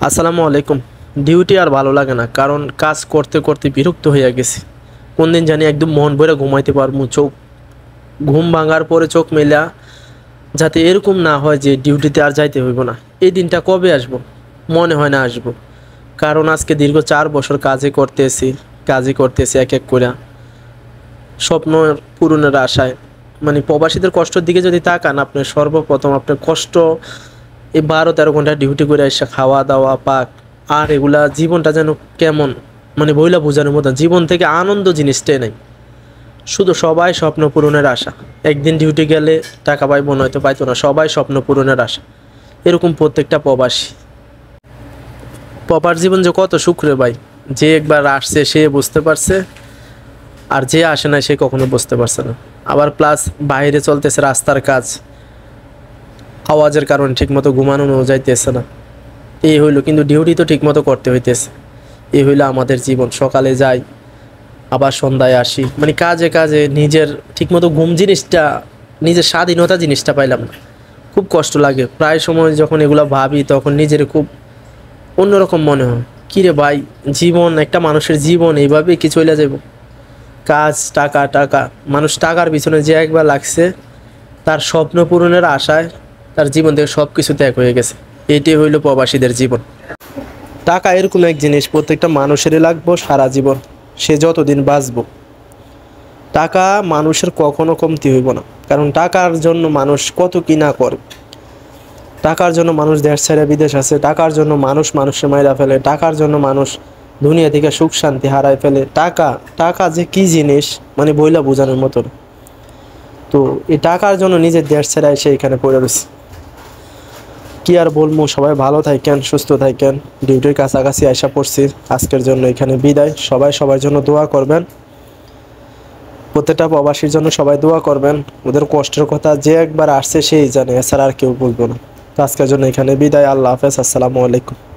আসসালামু আলাইকুম। ডিউটি আর ভালো লাগে না, কারণ কাজ করতে করতে বিরক্ত হয়ে গেছি। কোন দিন জানি একদম মন ভরে ঘুমাইতে পারবো, চোখ ঘুম ভাঙার পরে চোখ মেলা, যাতে এরকম না হয় যে ডিউটিতে আর যাইতে হইব না। এই দিনটা কবে আসবো মনে হয় না আসবো, কারণ আজকে দীর্ঘ 4 বছর কাজে করতেছি এক এক করে স্বপ্ন পূরণের আশায়। মানে প্রবাসীদের কষ্টের দিকে যদি তাকান, আপনি সর্বপ্রথম আপনার কষ্ট এই 12-13 ঘন্টা ডিউটি করে এসে খাওয়া দাওয়া পাক, আর এগুলা জীবনটা যেন কেমন, মানে বইলা বোঝানোর মতো। জীবন থেকে আনন্দ জিনিসটাই নাই, শুধু সবাই স্বপ্ন পূরণের আশা। একদিন ডিউটি গেলে টাকা পাইবো, নয়তো পাইতো না, সবাই স্বপ্ন পূরণের আশা। এরকম প্রত্যেকটা প্রবাসী। প্রবাস জীবন যে কত সুখ রে ভাই, যে একবার আসছে সে বুঝতে পারছে, আর যে আসে না সে কখনো বুঝতে পারছে না। আবার প্লাস বাইরে চলতেছে রাস্তার কাজ, আওয়াজের কারণে ঠিকমতো ঘুমানো যাইতেছে না। এই হইলো, কিন্তু ডিউটি তো ঠিকমতো করতে হইতেছে। এই হইলো আমাদের জীবন। সকালে যাই, আবার সন্ধ্যায় আসি, মানে কাজে কাজে নিজের ঠিকমতো ঘুম জিনিসটা, নিজের স্বাধীনতা জিনিসটা পাইলাম না। খুব কষ্ট লাগে প্রায় সময় যখন এগুলো ভাবি, তখন নিজের খুব অন্যরকম মনে হয়। কিরে ভাই, জীবন, একটা মানুষের জীবন এইভাবেই কি চলে যাব? কাজ, টাকা টাকা, মানুষ টাকার পিছনে যে একবার লাগছে, তার স্বপ্ন পূরণের আশায় তার জীবন থেকে সব কিছু ত্যাগ হয়ে গেছে। এটাই হইল প্রবাসীদের জীবন। টাকা এরকম এক জিনিস, প্রত্যেকটা মানুষেরই লাগবো সারা জীবন, সে যতদিন বাঁচবো। টাকা মানুষের কখনো কমতি হইব না, কারণ টাকার জন্য মানুষ কত কি না করে। টাকার জন্য মানুষ দেশ ছেড়ে বিদেশ আছে, টাকার জন্য মানুষ মানুষের মাইরা ফেলে, টাকার জন্য মানুষ দুনিয়া থেকে সুখ শান্তি হারায় ফেলে। টাকা টাকা যে কি জিনিস, মানে বইলা বোঝানোর মতো না। তো এই টাকার জন্য নিজের দেশ ছেড়ে এসে এখানে পড়ে রয়েছে। কি আর বলবো, সবাই ভালো থাকেন, সুস্থ থাকেন। ডিউটির কাছাকাছি আশা পড়ছি, আজকের জন্য এখানে বিদায়। সবাই সবার জন্য দোয়া করবেন, প্রত্যেকটা প্রবাসীর জন্য সবাই দোয়া করবেন। ওদের কষ্টের কথা যে একবার আসছে সেই জানে, এছাড়া আর কেউ বলবো না। তো আজকের জন্য এখানে বিদায়। আল্লাহ হাফেজ, আসসালামু আলাইকুম।